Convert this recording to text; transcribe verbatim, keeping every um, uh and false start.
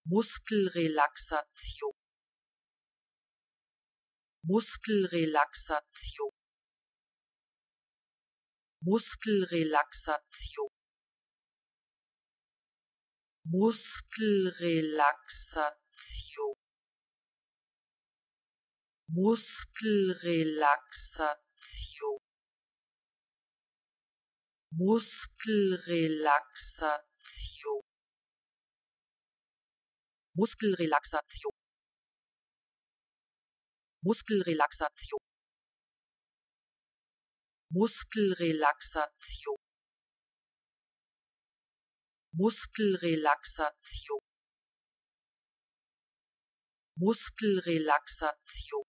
Muskelrelaxation, Muskelrelaxation, Muskelrelaxation, Muskelrelaxation, Muskelrelaxation, Muskelrelaxation, Muskelrelaxation, Muskelrelaxation, Muskelrelaxation, Muskelrelaxation, Muskelrelaxation,